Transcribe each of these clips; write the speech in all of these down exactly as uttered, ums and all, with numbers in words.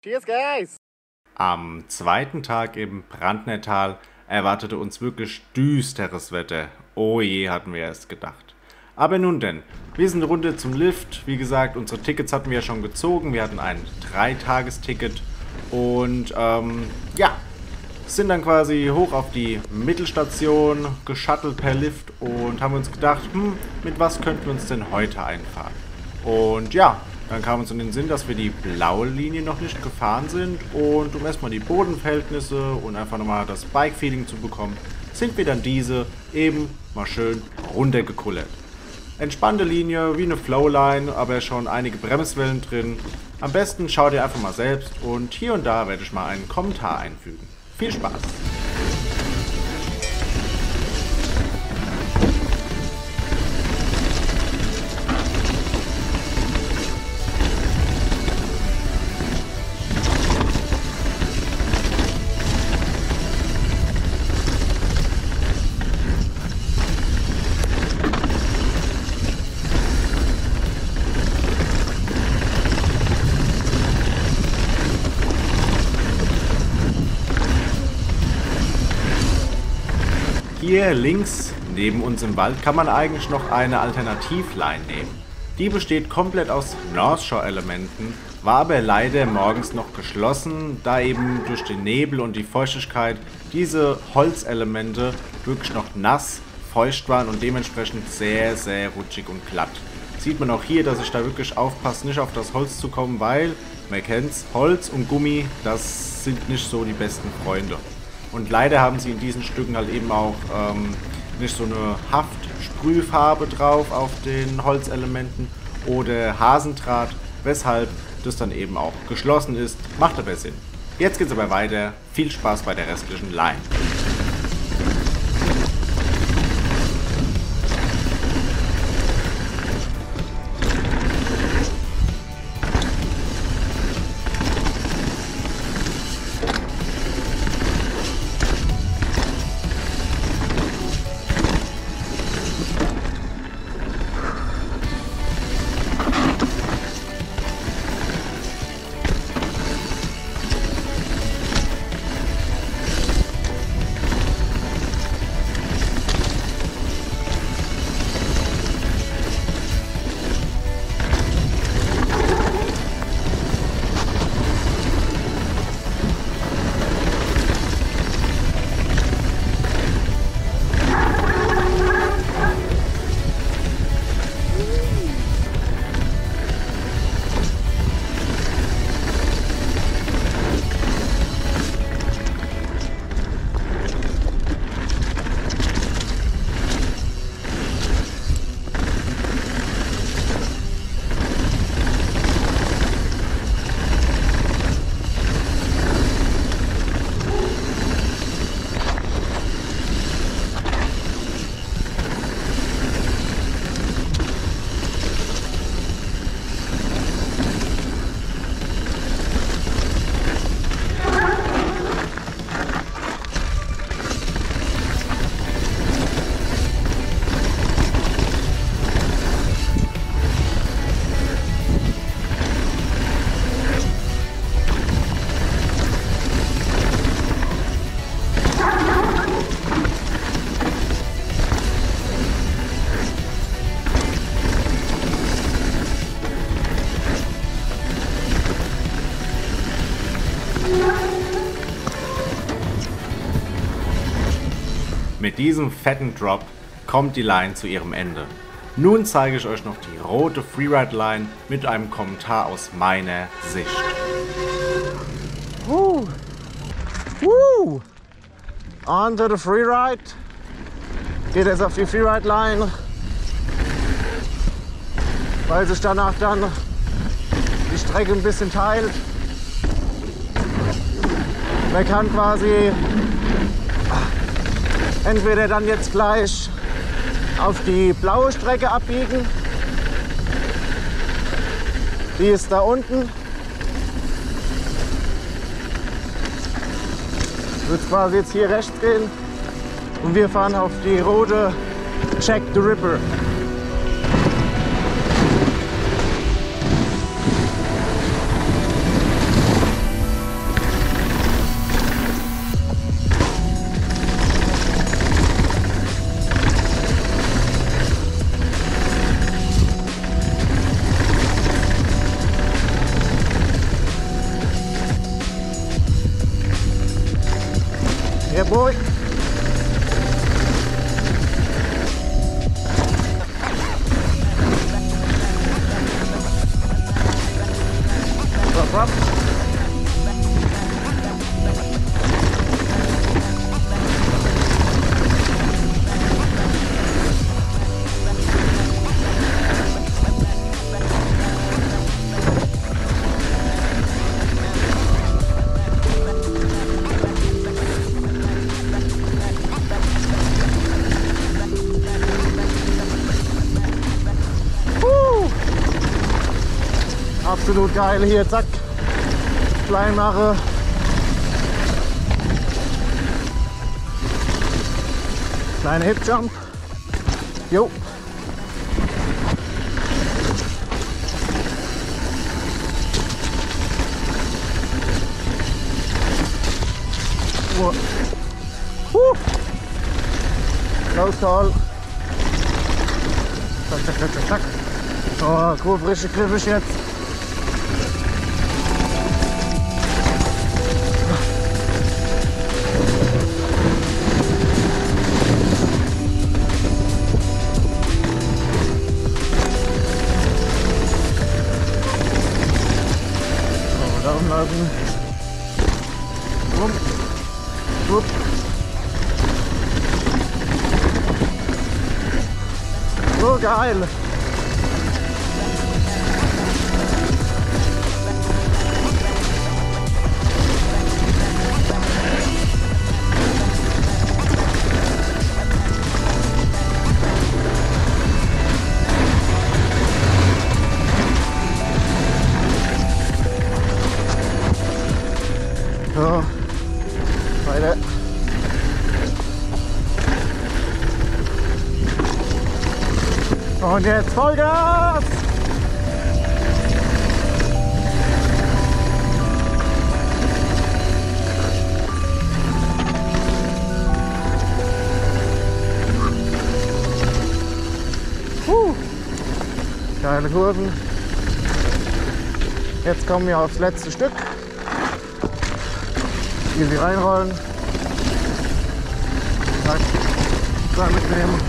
Cheers, guys! Am zweiten Tag im Brandnertal erwartete uns wirklich düsteres Wetter. Oh je, hatten wir erst gedacht. Aber nun denn, wir sind eine Runde zum Lift. Wie gesagt, unsere Tickets hatten wir ja schon gezogen. Wir hatten ein Dreitagesticket und ähm, ja, sind dann quasi hoch auf die Mittelstation, geschuttelt per Lift und haben uns gedacht, hm, mit was könnten wir uns denn heute einfahren? Und ja, dann kam uns in den Sinn, dass wir die blaue Linie noch nicht gefahren sind und um erstmal die Bodenverhältnisse und einfach nochmal das Bike-Feeling zu bekommen, sind wir dann diese eben mal schön runtergekullert. Entspannte Linie, wie eine Flowline, aber schon einige Bremswellen drin. Am besten schaut ihr einfach mal selbst und hier und da werde ich mal einen Kommentar einfügen. Viel Spaß! Hier links neben uns im Wald kann man eigentlich noch eine Alternativline nehmen. Die besteht komplett aus North Shore Elementen, war aber leider morgens noch geschlossen, da eben durch den Nebel und die Feuchtigkeit diese Holzelemente wirklich noch nass, feucht waren und dementsprechend sehr, sehr rutschig und glatt. Sieht man auch hier, dass ich da wirklich aufpasse, nicht auf das Holz zu kommen, weil, man kennt's, Holz und Gummi, das sind nicht so die besten Freunde. Und leider haben sie in diesen Stücken halt eben auch ähm, nicht so eine Haftsprühfarbe drauf auf den Holzelementen oder Hasendraht, weshalb das dann eben auch geschlossen ist. Macht aber Sinn. Jetzt geht's aber weiter. Viel Spaß bei der restlichen Line. Mit diesem fetten Drop kommt die Line zu ihrem Ende. Nun zeige ich euch noch die rote Freeride Line mit einem Kommentar aus meiner Sicht. Woo! Woo! On to the Freeride. Geht jetzt auf die Freeride Line, weil sich danach dann die Strecke ein bisschen teilt. Man kann quasi entweder dann jetzt gleich auf die blaue Strecke abbiegen. Die ist da unten. Wird quasi jetzt hier rechts gehen und wir fahren auf die rote Jack the Ripper. boy. Drop, drop. Absolut geil hier, zack, klein mache. Kleine Hip Jump. Jo. Huh. Close call. Zack, zack, zack, zack, zack. Oh, cool, frische Griffisch jetzt. Lassen. Wupp. Wupp. So geil. So, weiter. Und jetzt Vollgas! Puh. Geile Kurven. Jetzt kommen wir aufs letzte Stück. Easy reinrollen. Zack. Zack mitnehmen.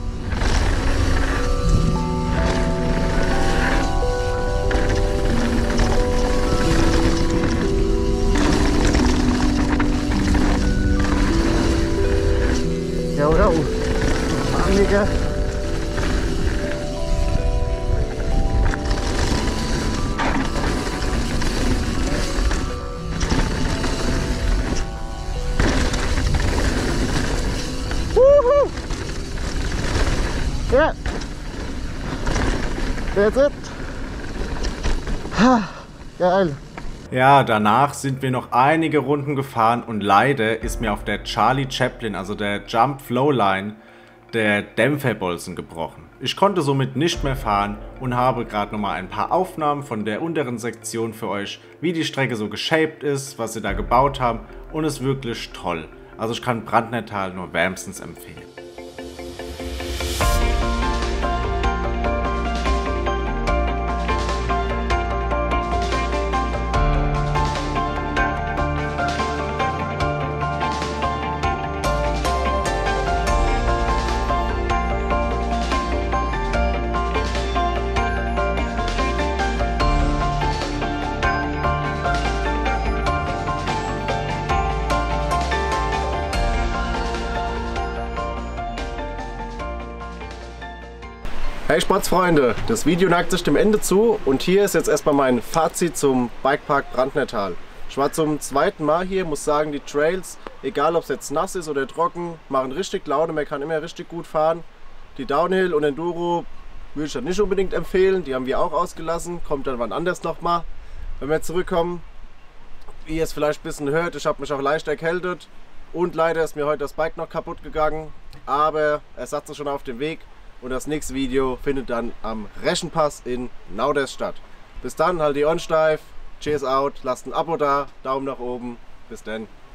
Jo, jo. Anliege. Yeah. That's it. Geil. Ja, danach sind wir noch einige Runden gefahren und leider ist mir auf der Charlie Chaplin, also der Jump Flow Line, der Dämpferbolzen gebrochen. Ich konnte somit nicht mehr fahren und habe gerade nochmal ein paar Aufnahmen von der unteren Sektion für euch, wie die Strecke so geshaped ist, was sie da gebaut haben, und ist wirklich toll. Also ich kann Brandnertal nur wärmstens empfehlen. Hey Sportsfreunde, das Video neigt sich dem Ende zu und hier ist jetzt erstmal mein Fazit zum Bikepark Brandnertal. Ich war zum zweiten Mal hier, muss sagen, die Trails, egal ob es jetzt nass ist oder trocken, machen richtig Laune, man kann immer richtig gut fahren. Die Downhill und Enduro würde ich dann nicht unbedingt empfehlen, die haben wir auch ausgelassen, kommt dann wann anders nochmal, wenn wir zurückkommen. Wie ihr es vielleicht ein bisschen hört, ich habe mich auch leicht erkältet und leider ist mir heute das Bike noch kaputt gegangen, aber Ersatz ist schon auf dem Weg. Und das nächste Video findet dann am Reschenpass in Nauders statt. Bis dann, halt die Ohren steif, cheers out, lasst ein Abo da, Daumen nach oben, bis dann.